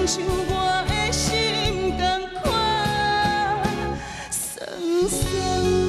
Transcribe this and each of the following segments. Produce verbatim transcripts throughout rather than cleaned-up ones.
像我的心同款，酸酸。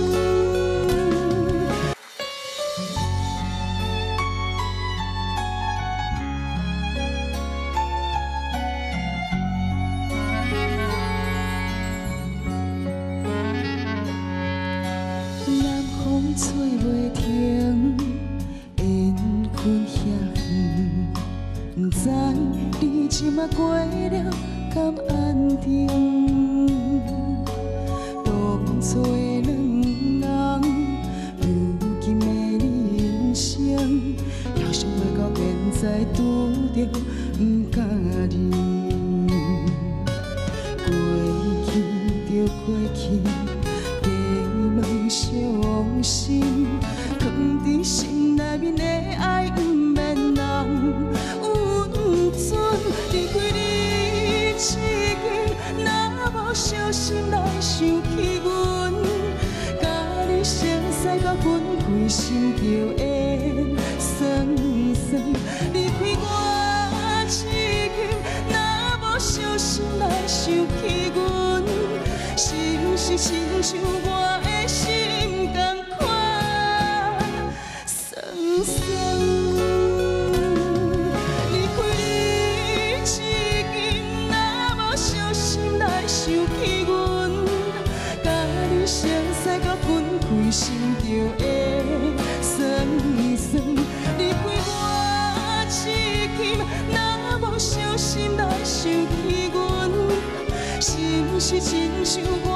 吹袂停，缘分遐远，不知你即马过了敢安定？当作两人，如今的人生，要想要到现在拄着不敢认，过去就过去。 伤心，藏伫心内面的爱，不免人温存。离开你至今，若无小心来想起阮，甲你相识到分开心就会酸酸。离开我至今，若无小心来想起阮，是不是亲像我的心？ 心就会酸酸，离开我至今，若无小心来想起阮，是不是亲像？